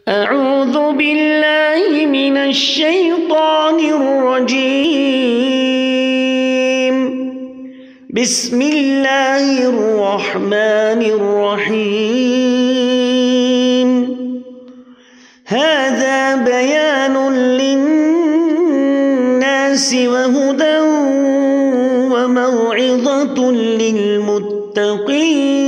أعوذ بالله من الشيطان الرجيم. بسم الله الرحمن الرحيم. هذا بيان للناس وهدى وموعظة للمتقين.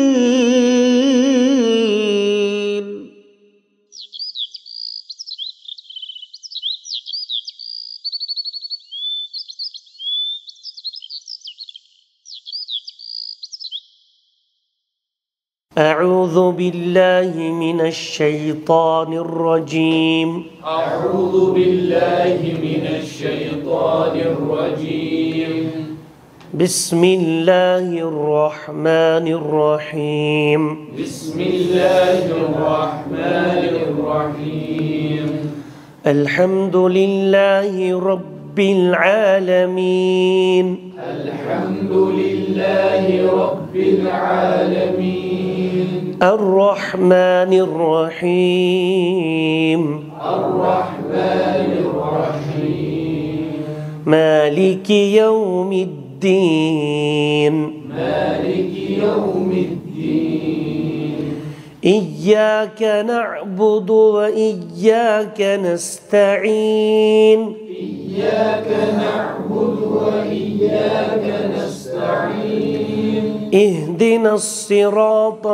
أعوذ بالله من الشيطان الرجيم. أعوذ بالله من الشيطان الرجيم. بسم الله الرحمن الرحيم. بسم الله الرحمن الرحيم. الحمد لله رب العالمين. الحمد لله رب العالمين. الرحمن الرحيم. الرحمن الرحيم. مالك يوم الدين. مالك يوم الدين. إياك نعبد وإياك نستعين. إياك نعبد وإياك نستعين. اهدنا الصراط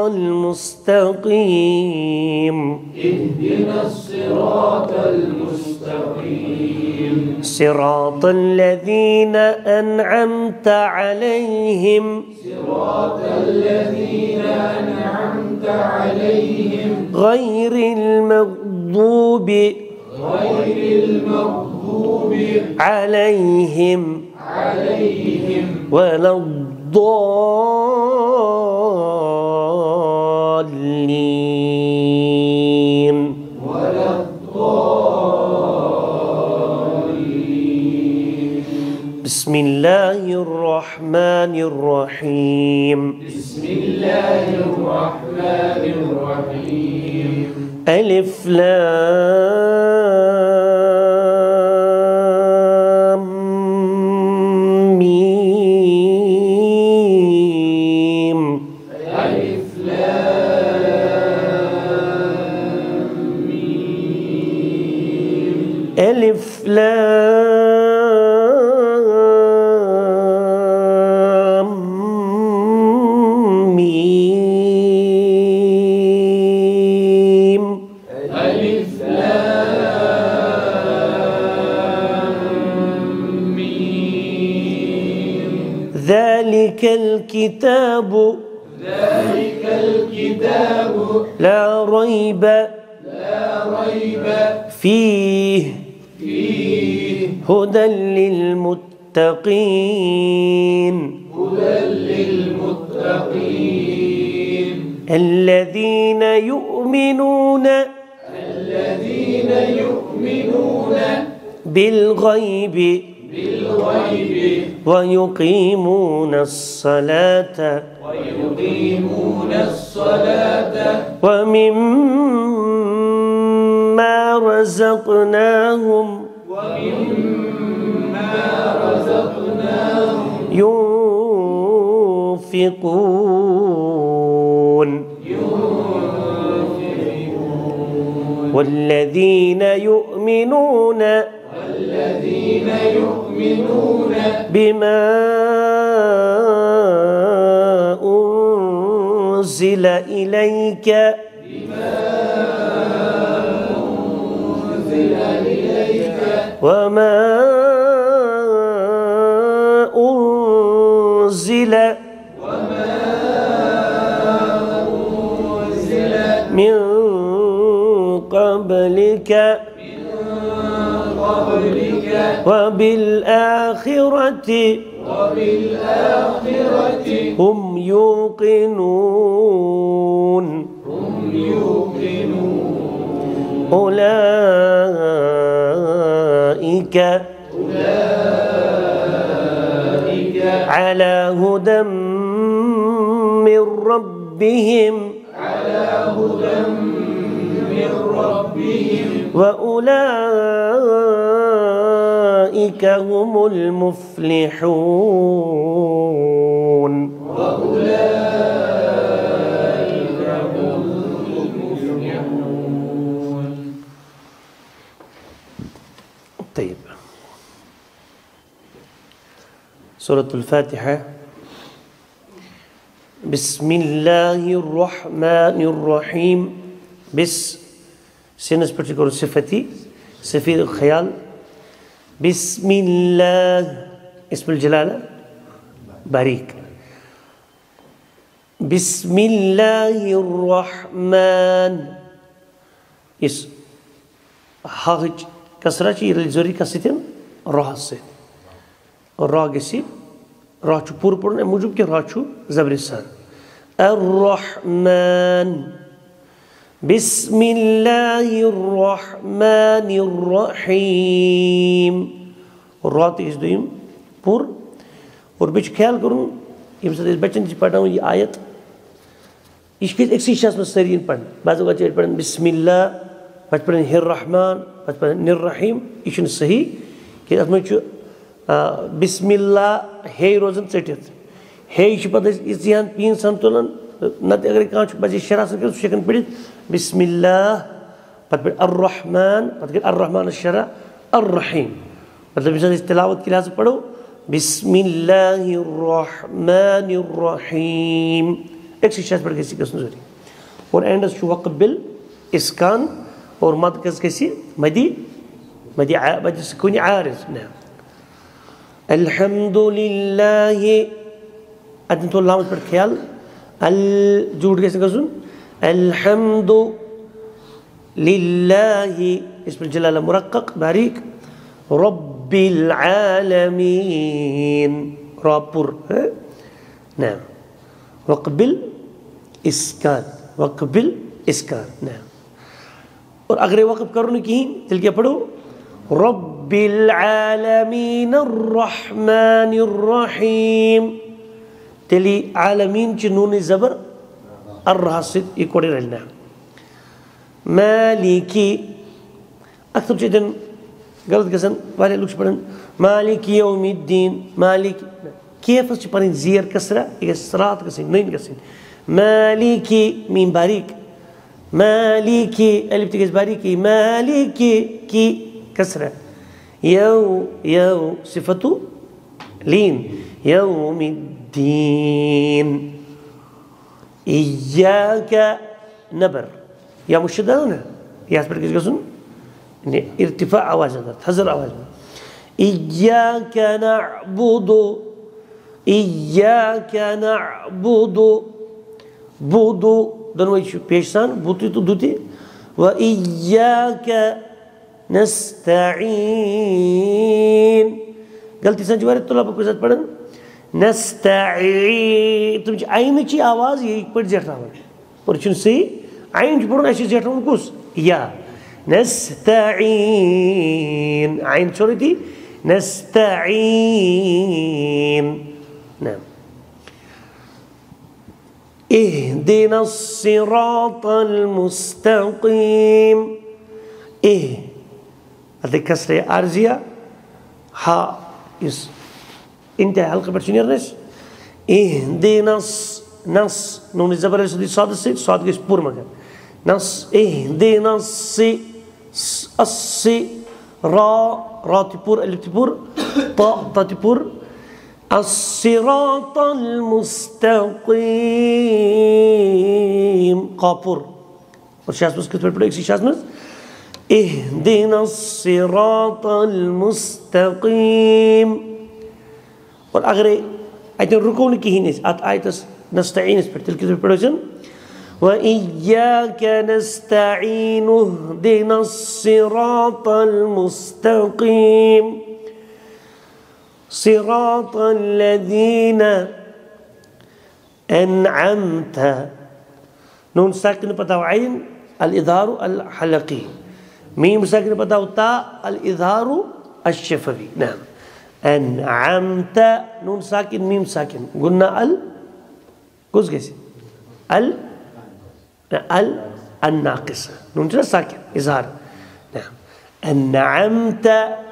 المستقيم. اهدنا الصراط المستقيم. صراط الذين أنعمت عليهم. صراط الذين أنعمت عليهم. غير المغضوب عليهم ولا الضالين. بسم الله الرحمن الرحيم. بسم الله الرحمن الرحيم. ألف لام ميم. ألف لام ميم. ألف لام ميم. ألف لام ميم. ذلك الكتاب لا ريب فيه هدى للمتقين. الذين يؤمنون بالغيب ويقيمون الصلاة ومما رزقناهم ينفقون. والذين يؤمنون بما أنزل إليك وما أنزل من قبلك وبالآخرة هم يوقنون. أولئك على هدى من ربهم ربهم وأولئك هم المفلحون. وأولئك هم المفلحون. طيب سورة الفاتحة. بسم الله الرحمن الرحيم. بس سينس بتقول صفتي سفير الخيال. بسم الله اسم الجلالة باريك. بسم الله الرحمن اس حاج كسرة يرلزوري كسيتين راحسين راجسي راحو پور پورن موجب کہ راحو زبرستان. الرحمن بسم الله الرحمن الرحيم. रात इस दुइम पूर और बेच ख्याल करूँ ये मतलब इस बच्चन जी पढ़ा हूँ ये आयत इसके एक सी शास्त्र में सरीन पढ़ बाज़ों का चेहरे पढ़न बिस्मिल्लाह बचपन हिर रहमान बचपन निर रहीम इशन सही कि असमें जो बिस्मिल्लाह हे रोज़न चटित हे इश पता इस जिहान पीन संतुलन नत अगर कांच बजे शरा से कर शेकन पढ़ित बिस्मिल्लाह पता अर्रहमान पता अर्रहमान शरा अर्रहीम मतलब इस तिलावत की लिहाज से पढ़ो बिस्मिल्लाहिर्रहमानिर्रहीम एक सी शायद पढ़ के सीखा सुन और एंड शु वक़बिल इसकान और मद कैसी मदी मदी मदी सुकूनी आरिज़ ना अल्हम्दुलिल्लाह अदन तो लामत पर ख्याल अल जोड़ कैसे कसुन अल्हम्दुलिल्लाह इसमें जलाल मुरक्कक बारीक रब्बिल आलमीन रापुर नाम वक़बिल इसकान नाम और अगर वक़फ़ करो नहीं की तिल क्या पढ़ो रब्बिल आलमीन अर्रहमानिर रहीम तेली आलमीन ची नून ज़बर अर्रासिद ये कोड़े रहना मालिकी अक्सर चीज़न गलत गसन वाले लोग पढ़न मालिकी यौमिद्दीन मालिक केफ से पढ़न ज़ीर कसरा ये सरात कसिन नहीं कसिन मालिकी मीम बारीक मालिकी अलिफ तिगस बारीकी मालिकी की कसरा यौ सिफतु लीन यौमिद्दीन इय्याका नबर या मुशद्दद ना या पर किस कसुन ارتفاع आवाज़ अंदर हज़र आवाज़ में इय्याका नअबुदु बुदु दोनों पेशान बुती तो दुती व इय्याका नस्तईन गलती से जवारे तो आपको साथ पढ़न नस्तईन तुम आइन की आवाज़ ये पढ़ जाता है और चुन से आइन जो पढ़ना ऐसे जाता हूँ कुछ या नस्तईन आइन छोड़ी थी नस्तईन नाम इहदिना सिरातल मुस्तकीम अधिक कसरे आर्जिया हा इस इंतहा हल्का पर चुनियर नस इहदिना नस नून ज़बर से साद से साद के पूर्ण मगर नस इहदिना से अस्सी रा तिपुर अलिफ तिपुर ता तिपुर अस्सिरातल मुस्तकीम कापुर और शायद उसके थोड़े पढ़ो एक सी शायद में इहदिना सिरातल मुस्तकीम और अगर आयत रुको नहीं की ही नहीं आयत नस्तईन इस पर तिल की पढ़ो जन وإياك نستعين اهدنا الصراط المستقيم صراط الذين أنعمت نون ساكن بتاو عين الإظهار الحلقي ميم ساكن بتاو تاء الإظهار الشفوي نعم أنعمت نون ساكن ميم ساكن قلنا كوز كيسي الناقصة نون ساكن إظهار. نعم. أنعمت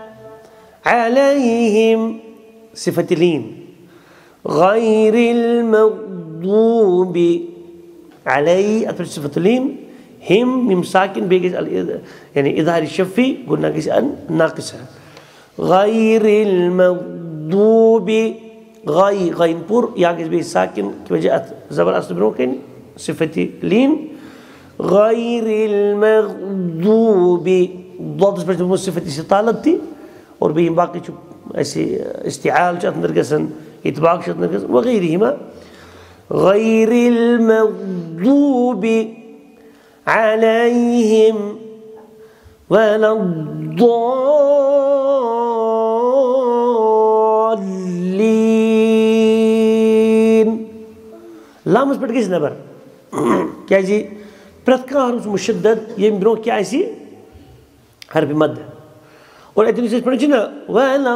عليهم صفة لين غير المغضوب علي أتبع صفة لين هم ميم ساكن بيجي يعني إظهار الشفي قلنا جيس الناقصة غير المغضوب غين بور ياجز بي ساكن كما جاءت زبر أصل بروكن صفة لين غير المغضوب ضاد بس صفة استطالتي और भी बाकी जो ऐसे इस्तिआल चत नरगसन इतबाक चत नरगसन वगैरहमा غير المغضوب عليهم ولا الضالين لامس पर किस नंबर क्या जी प्रत्येक हर्फ मुशद्दद ये ब्रो क्या ऐसी हर्फ मद और इतनी से पढ़ी ना वला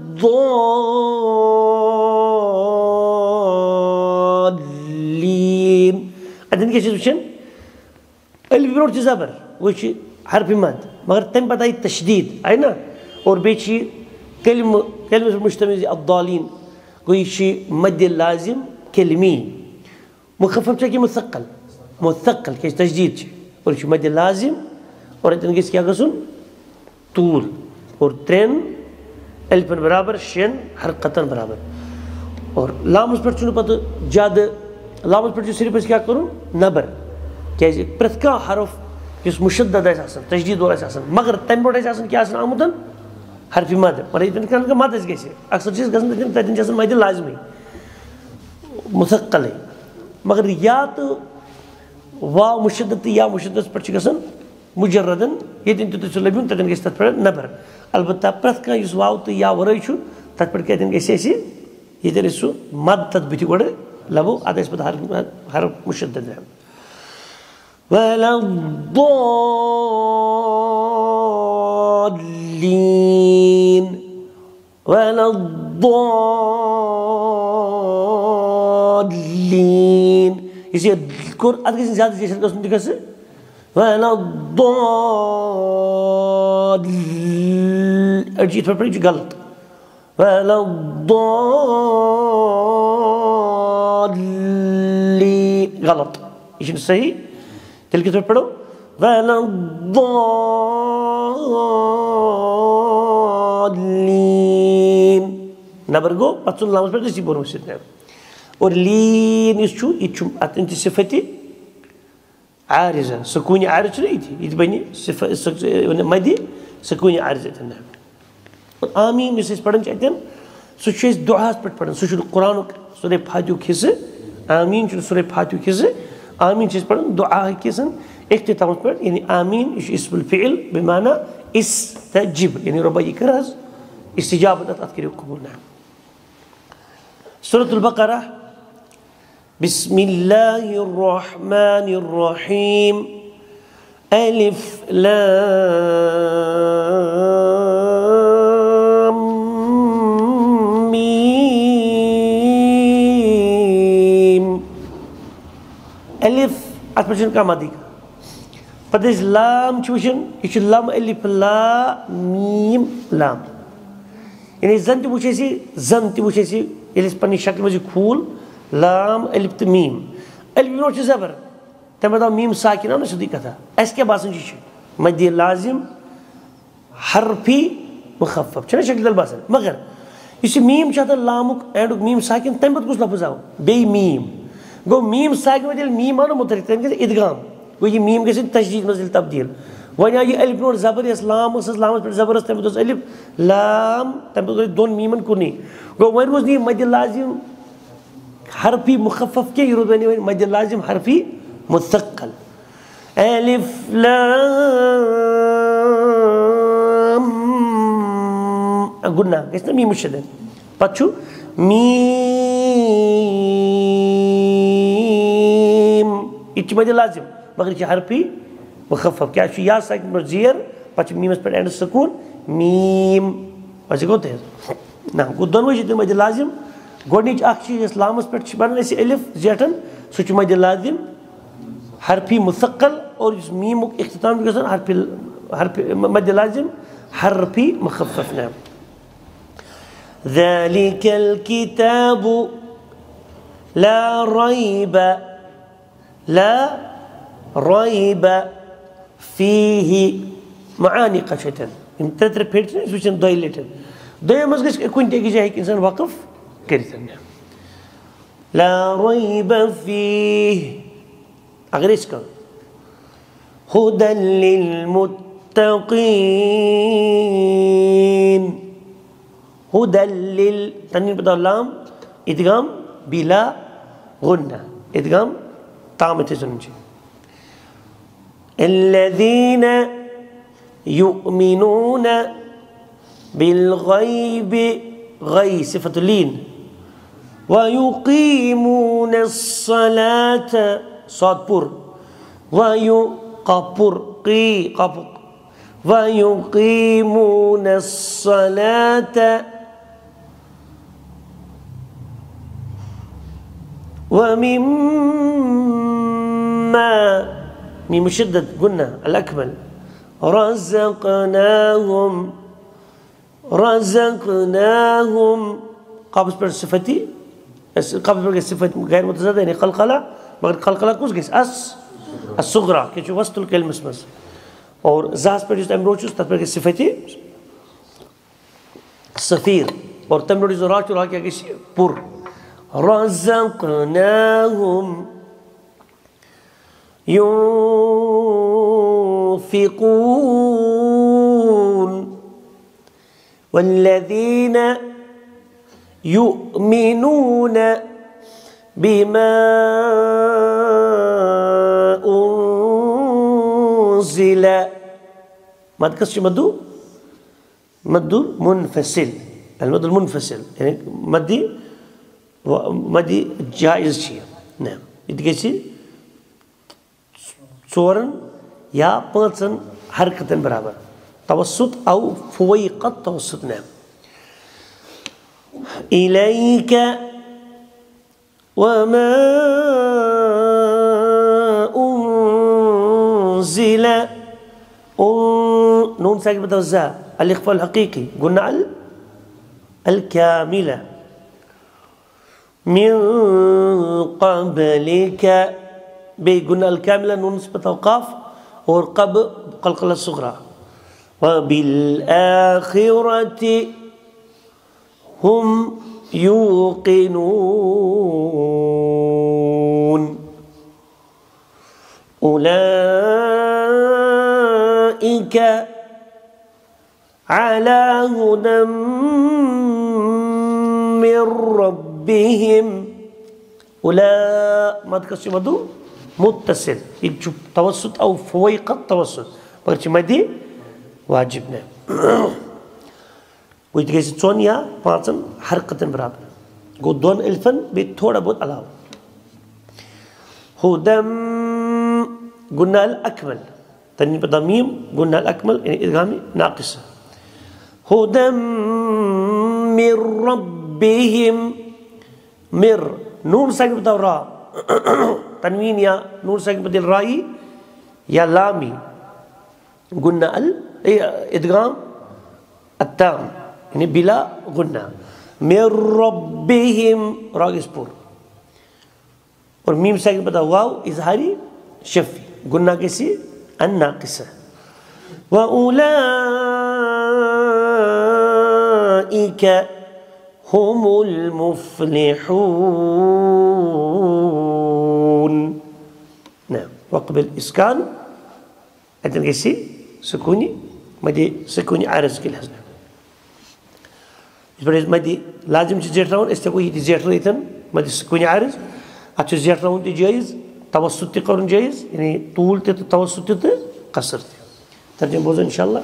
ضالين अदन के चीज़ अल्फ ब्रो ज़बर वो चीज़ हर्फ मद मगर तम पता है तशदीद है ना और बेची कलम मुश्तमिल الضالين कोई चीज़ मद लाजिम कलमी मुखफ़फ़ चाहिए مثقل كيس تجديد और شو مد لازم और इतने किस क्या कसुन طول और ट्रेन अल्फन बराबर शेन हरकतन बराबर और लामस पर चुन पता ज़्यादा लामस पर जो सिर्फ इस क्या करूँ नबर क्या इस प्रत्येक हरफ किस मुशद्दद है आसन तजदीद वाला आसन मगर तंबोड़ है आसन क्या आसन आमुदन हरफ मद पर इतने का मद है कैसे अक्सर चीज़ कसम इतने जैसे मद लाज़मी मुसक्कल है मगर या तो वाव मुशद्दद या मुशद्दद पर चिकसन मुजर्रदन ये दिन तो चुल्लबियों तदन के साथ पर नबर अलबत्ता प्रथ का इस वाव तो या वरई छु तद पर कहते हैं कैसे ऐसी ये तेरे सु मद तद बिठी कोड़े लबो आधा इस पर हर मुशद्दद है वला ضالين ولا ضالين इसे कोर अदर किसी ज़्यादा जैसे का सुनते कैसे वला अर्जीत पर पड़ी जो गलत वला गलत इसे सही दिल की तरफ पढ़ो वला नबर गो पत्तुल नामस पर किसी बोल मुझसे और लीन इसचु इचुम अत्यंत सिफती आरिज़ा सकूनी आरिज़ नहीं थी इस बनी सिफत मदी सकूनी आरिज़ था ना और आमीन जिसे पढ़ने चाहते हैं सुचेस दुआस पर पढ़ने सुचेस कुरान सूरह फातिहा किसे आमीन जो सूरह फातिहा किसे आमीन जिसे पढ़ने दुआ किसन इख्तिताम पर यानी आमीन इसमुल फ़िल बिमाना इस्तजिब यानी रब्बी करज इस्तिजाबत अतकरी कबूल ना सूरह अल-बक़रह बिस्मिल्लाहिर्रहमानिर्रहीम अलिफ लाम मीम अलिफ अतपशन का मादी का पदेश लाम चुशन इच लाम अलिफ ला मीम लाम यानी जन तो मुझे सी जन तो मुझे सी ये पन्नी शक्ल में जो खूल लाम अलिफ तो मीम अलिफ नोट ज़बर तब बताओ मीम साकिन ना शुद्धी कथा ऐसे क्या बात सुनिए मद लाजिम हरफी मुखफ़फ़ चले शक्ल दल बासन मगर इसी मीम चाहता लामुक एंडुक मीम साकिन तब बत कुछ लफ्ज़ आओ बे मीम गो मीम साकिन में मीम आनो मुतरिक तब के इदगाम गो ये मीम के तशदीद में तब्दील वहीं ये अलिफ नोट ज़बर यस लाम पर ज़बरदस्त तब अलिफ लाम तब दोन मीमन कुनी गो वहीं रोज नहीं मद लाजिम हरफी मुखफ़फ़ के यूरोद बनी मद लाजिम हरफी मुसक्कल अलिफ लाम गुन्ना किसने मीम मुशद्दद पच्चू मीम इच मद लाजिम मगर ये हरफी मुखफ़फ़ क्या या साकिन पर ज़ेर पच मीमस पर एंड सुकून मीम वैसे होते हैं ना दोनों चीज़ मद लाजिम गोडनिच अख इस्लामस पे बनने से अलिफ जेठन सह मद लाजिम حرفی مثقل اور اس میم اختتام گژھان حرف مد لازم حرفی مخفف نعم. ذلك الكتاب لا ريب فيه معاني قشتن یم ترٛےٚ پھِرِ چھِ أسۍ وٕچھان دۄیہِ لٹہِ دوٚیِم منٛز گژھِ کُنہِ تہِ أکِس جایہِ ہیٚکہِ اِنسان وقف کٔرِتھ. لا ريب فيه اگر أسۍ کَرو هدى للمتقين هدى تنوین پتہ لام ادغام بلا غنة ادغام تامة زنجي الذين يؤمنون بالغيب غي صفة لين ويقيمون الصلاة صاد بور ويقيمون الصلاة ومما ميم شدد قلنا الأكمل رزقناهم قابس پر صفتي قابس پر صفت غير متزاد يعني قلقلة مگر قلقلة كوس گيس الصغرى كي وسط الكلمة اسمس اور زاس پر جس امروچوس تت پر صفتي صفير اور تمرو جو راچو را كي گيس پور رزقناهم ينفقون والذين يؤمنون بما أنزل ما تكسش مدو منفصل المد المنفصل يعني مدي جائز شيء نعم يتكسي صورن يا بانسن حركة برابر توسط أو فويقة توسط نعم. إليك وما أنزل نون ساكن بتوزع الإخفاء الحقيقي قلنا الكاملة من قبلك قلنا الكاملة نون نسبة وقاف والقب قلقلة الصغرى وبالآخرة هم يوقنون أولئك على هدى من ربهم ما تكسي مدو متصل توسط أو فويق التوسط بغير مدي واجبنا ويتكسي تون يا بانسن حركة برابر گو دون الفن بثوڑا بہت علاوہ هدى قلنا الأكمل تنين بضميم قلنا الأكمل يعني إدغامي ناقصة هدى من ربهم مر نون ساكن بدل را تنوين يا نون ساكن بدل راي يا لامي قلنا الإدغام التام يعني بلا غنة من ربهم راقص بور और मीम साकिन बता वाव इजहारी शफी गुन्ना कैसी अन्नाकिसा وأولئك هم المفلحون. نعم وقبل إسكان عندنا कैसी سكوني مدي سكوني عارض كل هذا इस मदी लाजिम जेठ राउन इस को ये जेठ रहीतन मदी सकुनी आरिज अच्छे जेठ राउन ती जायज तवस्सुत ती करन जायज यानी तूल ते तवस्सुत ते कसर ते तर्जुमा बोझ इंशाल्लाह.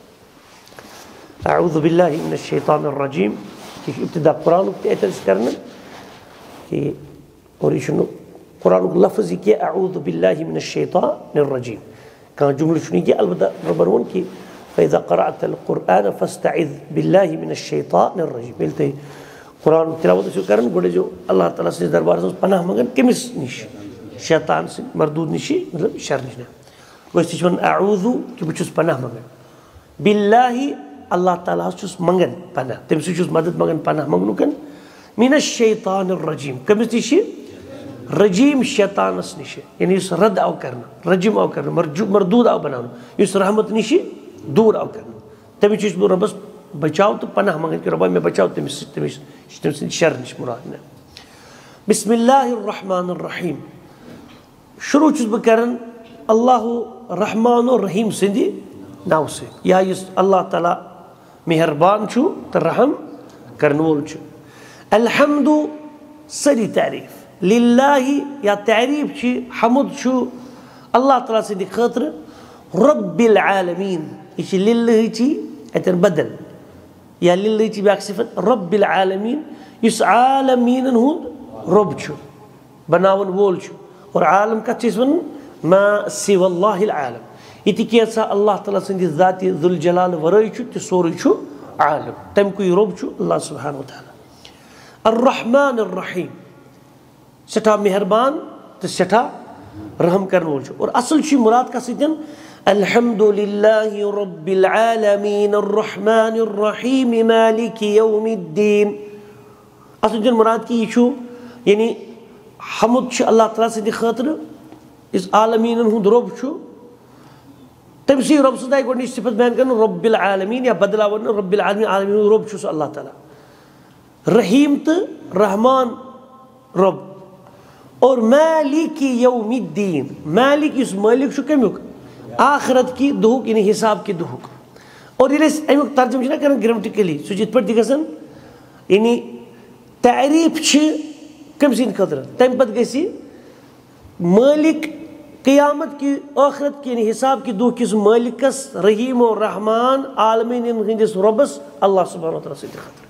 أعوذ بالله من الشيطان الرجيم कि ابتدا कुरान के एतज करना कि और इशनु कुरान के लफ्ज़ कि أعوذ بالله من الشيطان الرجيم كان जुमला शुनी कि अलबत्ता रबरवन कि فإذا قرأت القرآن فاستعذ بالله من الشيطان الرجيم بلته قرآن تلاوت شو كرن بڑے جو اللہ تعالیٰ سے دربار سے پناہ مانگن کمس نش शैतान से मरदूद निशी मतलब शर निश गो अऊज़ु कि बह पनाह मंगन बिल्लाहि अल्लाह ताला चुस मंगन पनाह तम से मदद मंगन पनाह मंगनुकन मिनश शैतानिर रजीम कमिस निश रजीम शैतानस निश यानी रद आव करना रजीम आव करना मरदूद आव बनाना रहमत निश दूर आव करना तमिस बह रबस बचाव तो पनाह मंगन कि रब्बा मैं बचाव तमिस शर निश मुराद बिस्मिल्लाहिर रहमानिर रहीम शुरू बह करन अल्लाह रहमान और रहीम सिंदि नाव से या अल्लाह ताला मेहरबान छु तो रहम करन वोल छु अलहम्दु सरी तारीफ लिल्लाहि या तारीफ छि हमुद छु अल्लाह ताला सिंदि खतर रब्बिल आलमीन इस लिल्लाहि छि अतन बदल या लिल्लाहि छि ब्याक सिफत रब्बिल आलमीन इस आलमीन हुंद रब छु बनावन वोल छु और आलम का चीज वन मा सिवल्लाहिल आलम इति कैसा अल्लाह ताला सिंदि ज़ाति ज़ुल जलाल वरई छु ते सोरई छु आलम तम कोई रब छु अल्लाह सुब्हानहु व तआला अर्रहमान अर्रहीम सठा मेहरबान ते सठा रहम करन वोल छु और असल छि मुराद का सिदन अल्हम्दुलिल्लाहि रब्बिल आलमीन अर्रहमानिर रहीम मालिकि यौमिद्दीन असल जन मुराद की छु यानी हमुद छु अल्लाह ताला सिंदि खतर इस आलमीन हुंद रब छु तमसी रब सदाई गोडनी सिफत बयान करन रब्बिल आलमीन या बदलावन रब्बिल आलमीन आलमीन रब छु अल्लाह ताला रहीम तो रहमान रब और मालिक यौमिद्दीन मालिक इस मालिक छु कमुक आखिरत की दुहुक यानी हिसाब की दुहुक और ये अमुक तर्जुम छना करन ग्रामेटिकली सु जित पर दिगसन यानी तारीफ छि कम सिंद खतर तम पत गसी मालिक क़यामत की आखिरत की हिसाब की दुख किस मालिकस रहीम और रहमान आलमीन हंदिस रबस अल्लाह सुब्हानहु व तआला सिंद खतर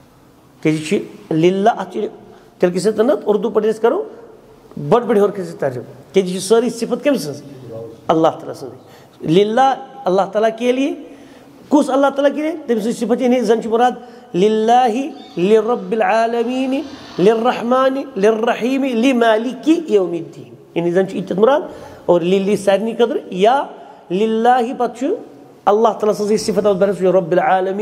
कि लिल्लाह तेल किस तनत उर्दू पढ़ करो बड़ बड़ी और किस तर्जुम कि सारी सिफत कम सज अल्लाह ताला सज लिल्लाह अल्लाह ताला के लिए कुस अल्लाह ताला के लिए तम सिफत यानी जन मुराद लिल्लाहि लिरब्बिल आलमीन लिर्रहमानि लिर्रहीम लिमालिकि यौमिद्दीन यानी जन इत्त मुराद और लिल्ली सारनी कदर या लिल्लाहि पछु अल्लाह ताला से सिफत और बरस रब्बिल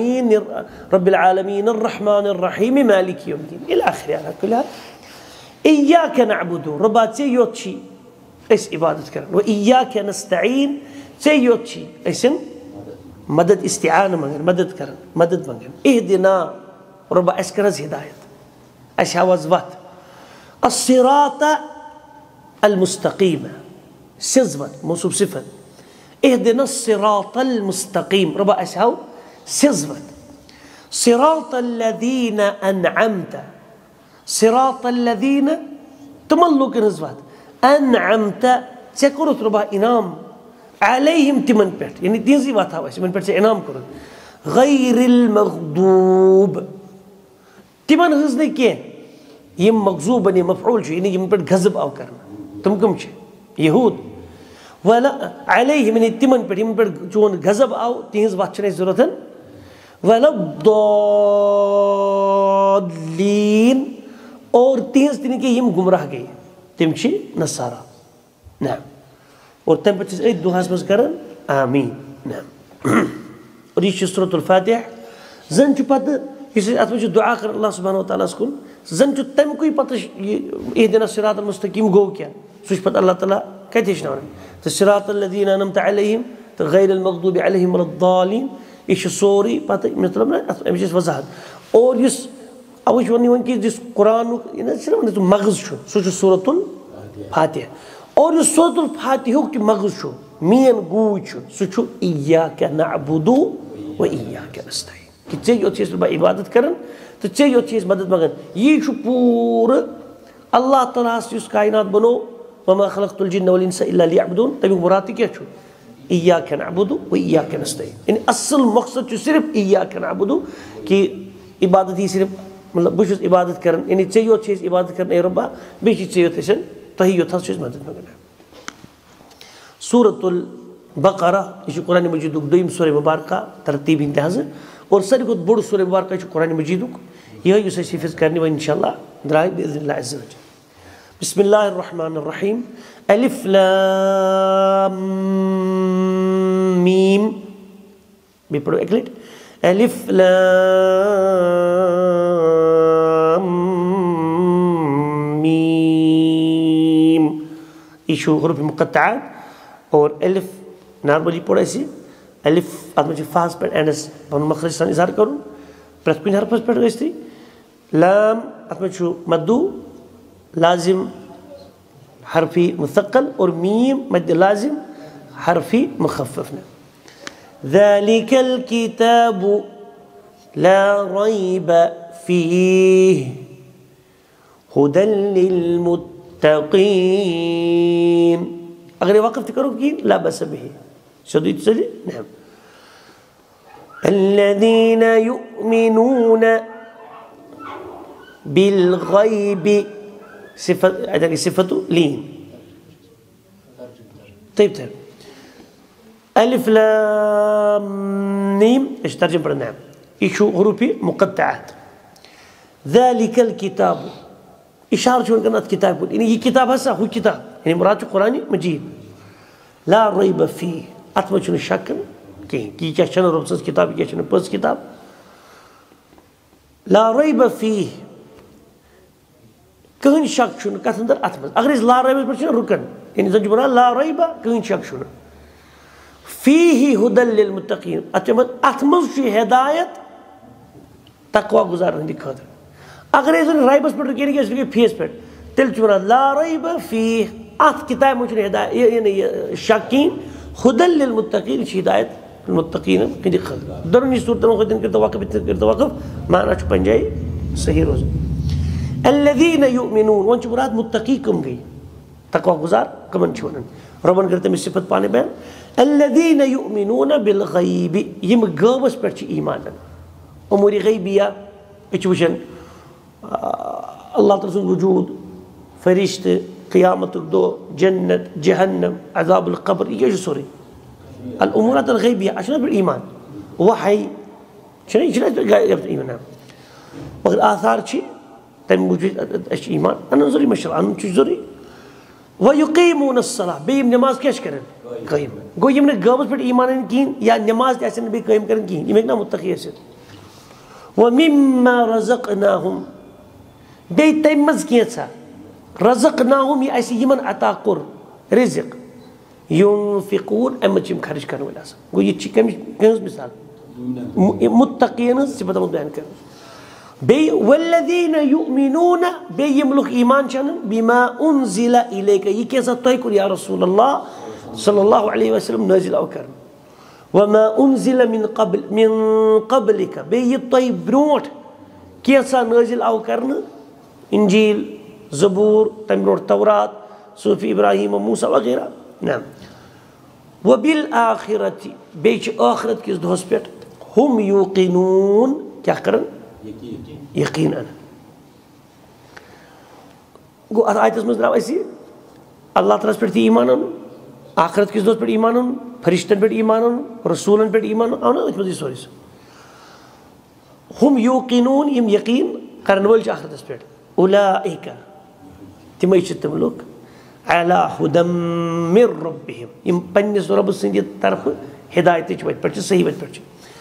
आलमीन अर्रहमानिर रहीम मालिकि यौमिद्दीन इला आखिर ala kulli hal इय्याका नअबुदु रब्बा से योची इस इबादत करन व इय्याका नस्तईन से योची ऐसन मदद इस्तिआन मंगन मदद करन मदद मंगन इहदिना रब्बा अस्करज हिदायत अशवाज वत الصراط المستقيم سزवत मौसूफ सिफत اهدنا الصراط المستقيم ربا أشهو سزفت صراط الذين أنعمت صراط الذين تملك نزفت أنعمت سيكونت ربا إنام عليهم تمن بيت يعني دين زيباتها واش من بيت إنام كرن غير المغضوب تمن غزني كين يم مغضوب يعني مفعول شو يعني يم بيت غضب أو كرنا تمكم شيء يهود वला अलैहि मिन तिमन पर यम पर जोन गजब आओ तीन बात छने जरूरतन वला दल्लीन और तीन दिन के यम गुमराह गए तिम छी नसारा ना और तम पर ए दुआस बस करन आमीन ना और ये सूरतुल फातिहा जन छ पत इस अतम दुआ कर अल्लाह सुब्हानहु व तआला स्कुन जन छ तम कोई पत इहदिना सिरातल मुस्तकीम गो क्या सुश पत अल्लाह ताला कहते हैं सिरात الذين أنعمت عليهم غير المغضوب عليهم ولا الضالين इश सोरी पता मतलब ना अमिश वजाहत और इस अवश वन वन कि जिस कुरान ना सिर्फ ना मगज छु सो सूरतुल फातिहा और इस सूरतुल फातिहा कि मगज छु मेन गू छु सो इय्याका नअबुदु व इय्याका नस्तईन कि जे यो चीज बा इबादत करन तो जे यो चीज मदद मगन ये छु पूरा अल्लाह ताला इस कायनात बनो वमा खलक़तुल जिन्न वल इंसा इल्ला लियअबुदून तभी मुराद क्या छु इय्याका नअबुदु व इय्याका नस्तईन यानी असल मकसद छु सिर्फ इय्याका नअबुदु कि इबादत ही सिर्फ मतलब बुश इबादत करन यानी चाहिए चीज इबादत करन ए रब्बा बेशि चाहिए तसन तहियो था चीज मदद मगना सूरतुल बकरा इस कुरान मजीद दुईम सूरह मुबारका तरतीब इंतहाज और सारी को बड़ सूरह मुबारका इस कुरान मजीद यह हिफज करने व इंशाअल्लाह द्राय बिइज़्निल्लाह अज़्ज़ व जल بسم الله الرحمن الرحيم ألف لام ميم بيبرو إكلت ألف لام ميم إيشو حروف مقطعات और ألف नॉर्मली पढ़े सी अलिफ आत्मा जी फास्ट पर एंडस बन मखरज सन इज़हार करूँ प्रत्येक हरफ पर गई थी लाम आत्मा जो मद्दू लाजिम हरफी मुस्तक़ल और मीम मद्द लाजिम हरफी मुखफ़फ़ ने ज़ालिकल किताबु ला रैब फ़ीह हुदल लिलमुत्तक़ीन अगर ये वाक़फ़ करो कि ला बस बिही शदीद से नعم الذين يؤمنون بالغيب صفة هذه صفة لين طيب ألف لام ميم ايش ترجم برا نعم ايشو حروفي مقطعات ذلك الكتاب إشارة شو كانت كتاب يعني كتاب هسه هو كتاب يعني مراد القرآن مجيد لا ريب فيه أتما شنو شك كي كيشان ربص كتاب كيشان بس كتاب لا ريب فيه كهن شك شنو كاتندر أتما أغري لا ريب بس شنو ركن يعني زنجبنا لا ريب كهن شك شنو فيه هدى للمتقين أتما شيء هداية تقوى گزار هندي خاطر أغري زن ريب بس پر ركيني كيس فيس پر تل جبنا لا ريب فيه أت كتاب مجنون هداية يعني شاكين هدى للمتقين هداية المتقين كذي خل درني سورة المخدين كرتواقف معنا شو بنجاي صحيح روز الذين يؤمنون وانش مراد متقيكم گئی تقوى گزار كمان شونن ربنا کرتے میں صفت پانے بین الذين يؤمنون بالغيب يم غوبس پرچ ایمان امور غیبیہ اچوشن الله تعالى وجود فرشت قيامة الدو جنة جهنم عذاب القبر يجي سوري الأمورات الغيبية عشان بالإيمان وحي شنو جابت الإيمان وقت آثار شيء تم وجود أش إيمان أنا نزوري مشروع أنا نزوري ويقيمون الصلاة بيم نماز كيش كرن قيم قو يمنا قابض بالإيمان كين يا نماز أصلا بي قيم كرن كين يمكنا متقي أصلا ومما رزقناهم بي تيمز كيسا رزقناهم يأسي يمن أتاقر رزق ينفقون أما تشم خارج كانوا ولا سا قو يتشي كم مثال متقين صفة مبين كانوا بي والذين يؤمنون بي يملك إيمان شان بما أنزل إليك يكيسا تايكل يا رسول الله صلى الله عليه وسلم نازل أو كرم وما أنزل من قبلك بي الطيب بنوت كيسا نازل أو كرم إنجيل زبور تمرور توراة صوفي إبراهيم وموسى وغيرها نعم وبالآخرة بيش آخرت كيس دهوس بيت هم يوقنون كيا قرن يقين أنا قو آيات اسمه دراو ايسي الله تعالى پر إيمانون آخرت كيس دهوس پر إيمانون فرشتن پر إيمانون رسولن پر إيمانون أونا ايش مزي سوريس هم يوقنون يم يقين قرن والج آخرت اس پر أولئك تميش تملك على هدى من ربهم يم پنس رب سندي طرف هدايت چوت پرچ صحیح وت پرچ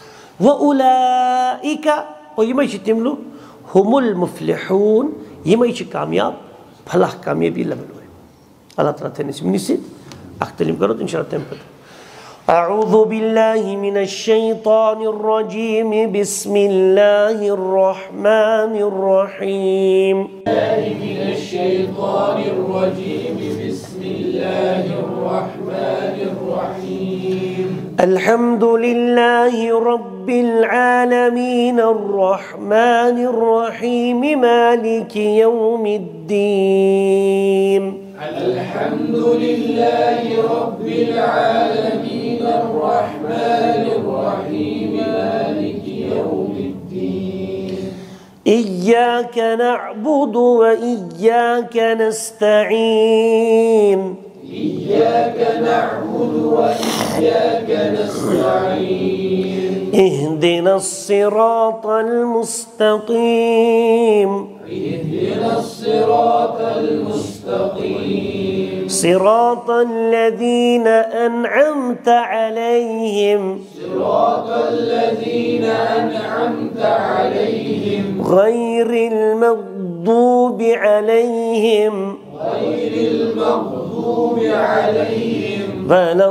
واولئك ويميش تملك هم المفلحون يميش كامياب فلاح كاميابي لبلوه الله تعالى تنسي منسي اختلم کرو ان شاء الله تمپت أعوذ بالله من الشيطان الرجيم بسم الله الرحمن الرحيم من الشيطان الرجيم بسم الله الرحمن الرحيم الحمد لله رب العالمين الرحمن الرحيم مالك يوم الدين الحمد لله رب العالمين الرحمن الرحيم مالك يوم الدين إياك نعبد وإياك نستعين إياك نعبد وإياك نستعين اهدنا الصراط المستقيم اهدنا الصراط المستقيم مستقيم صراط الذين أنعمت عليهم صراط الذين أنعمت عليهم غير المغضوب عليهم غير المغضوب عليهم ولا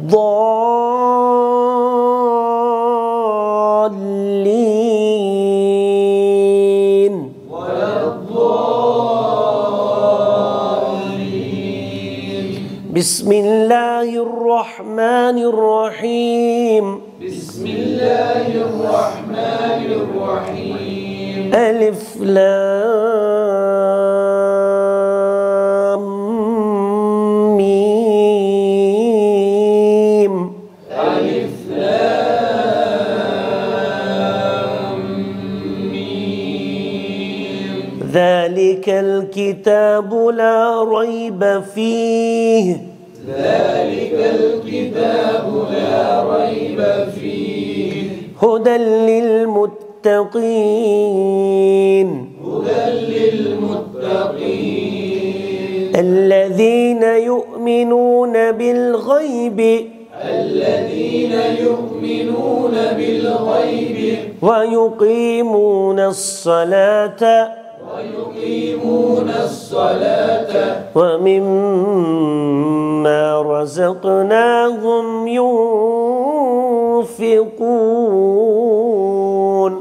الضالين ولا الضالين. بسم الله الرحمن الرحيم بسم الله الرحمن الرحيم. ألف لام ميم ألف لام ميم. ذلك الكتاب لا ريب فيه ذلك الكتاب لا ريب فيه هدى للمتقين هدى للمتقين الذين يؤمنون بالغيب الذين يؤمنون بالغيب ويقيمون الصلاة ويقيمون الصلاة ومما رزقناهم ينفقون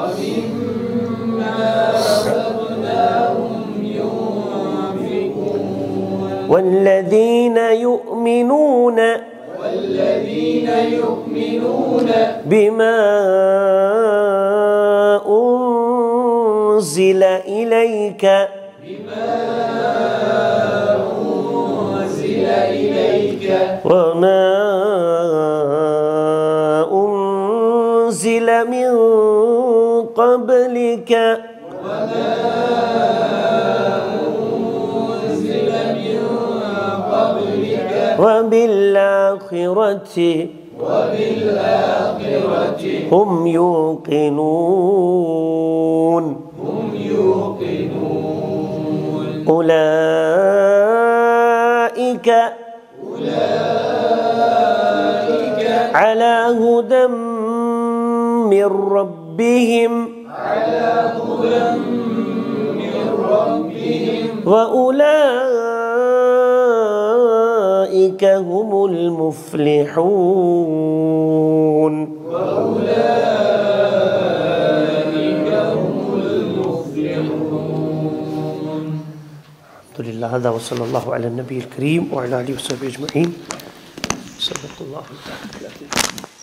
ومما رزقناهم ينفقون. والذين يؤمنون بما أنزل إليك وما أنزل من قبلك وبالآخرة هم يوقنون أولئك على هدى من ربهم وأولئك هم المفلحون الحمد لله. هذا وصلى الله على النبي الكريم وعلى آله وصحبه أجمعين. صدق الله.